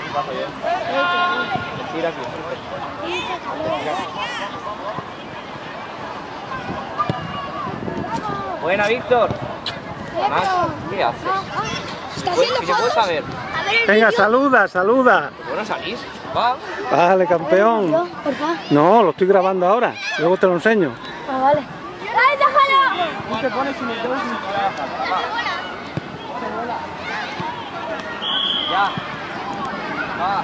Bajo yo. Tira aquí. Buena, Víctor. ¿Qué haces? ¿Qué se puede saber? Venga, saluda, saluda. Bueno, salís. Va. Vale, campeón. No, lo estoy grabando ahora. Luego te lo enseño. Ah, vale. ¡Ay, déjalo! ¿Tú te pones sin el dedo sin ya. Va.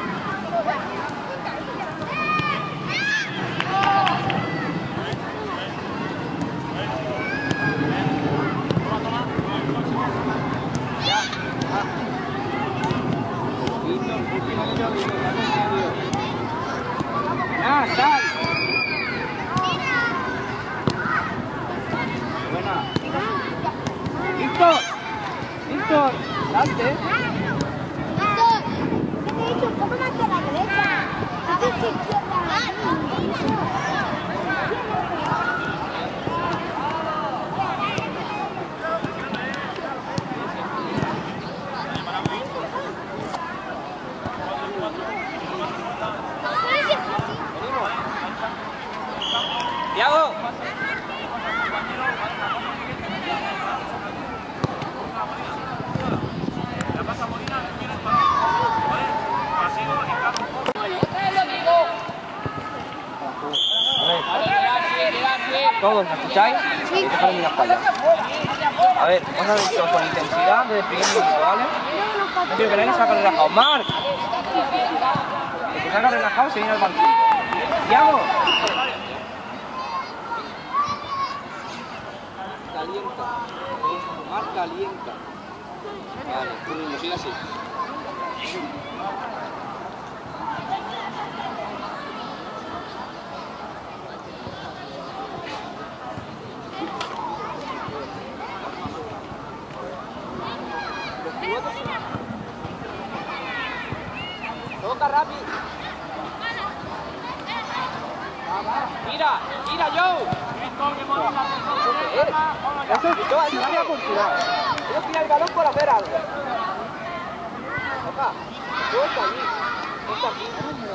¡Ah, sal! Buena. ¡Víctor! ¡Víctor! ¡Salte! Víctor, ¿qué te he dicho? Un poco más hacia la derecha. Hacia la izquierda. ¡Tiago! Todos, ¿me escucháis? Sí. Dejarme la espalda. A ver, vamos a ver con intensidad desde el primer minuto, ¿vale? No quiero que nadie salga relajado. ¡Marc! El que salga relajado se viene al banquillo. ¡Tiago! Calienta. Marc calienta. Vale, tú mismo, sigue así. Toca rápido. Mira, mira, Joe. Eso es tira por tirar. Ellos tiran el balón por hacer algo. Toca. Suelta allí. Suelta aquí.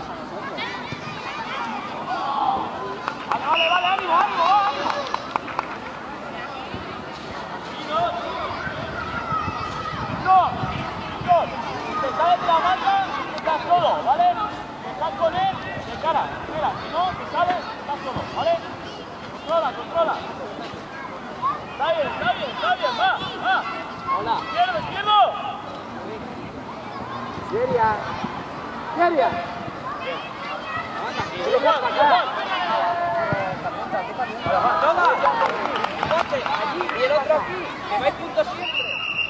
Vale, vale, ánimo, ánimo, ánimo. Te sales de la banda, estás solo, ¿vale? Estás con él, de cara, espera, si no, te sales, estás solo, ¿vale? Controla, controla. Está bien, va, va. Hola. Izquierdo. Seria. Toma. Allí y el otro aquí, que vais juntos siempre.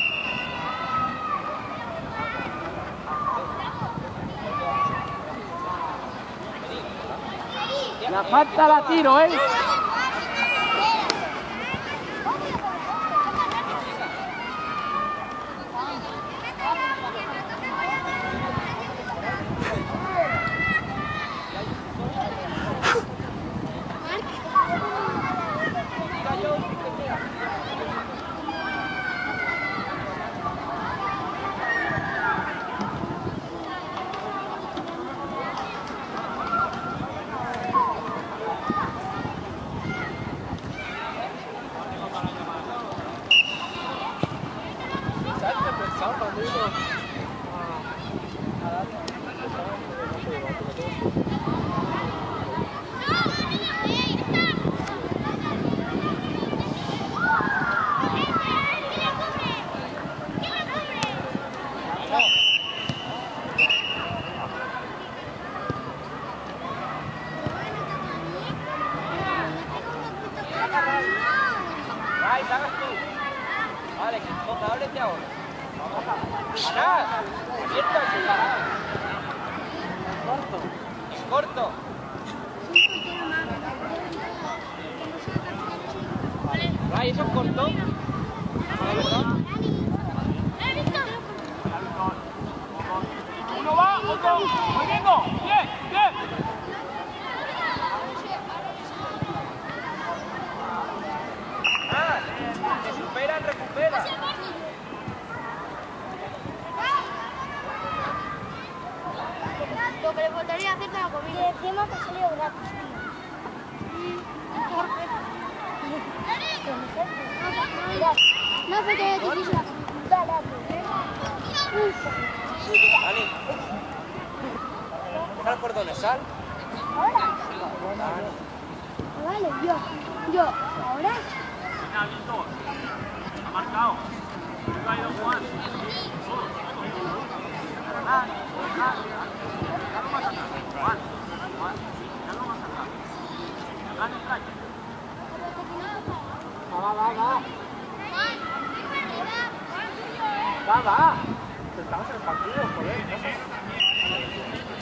La falta la tiro, ¿eh? Vale, toca, ábrete ahora. ¡Atrás! ¡Abierta sin parar! Es corto. Ray, ¿eso es corto? ¿No, verdad? Uno va, otro. ¡Moviendo! ¡Bien! ¡Bien! Recupera. encima te ha salido gratis, tío. No sé qué es difícil. Dale, Dani. ¿Dejar por dónde sal? ahora. Vale, yo, ahora. Final, dos. Ha marcado. Ha ido Juan. Dalo más atrás. Juan. Dalo más atrás. Atrás. Va. Estamos en el partido, joder.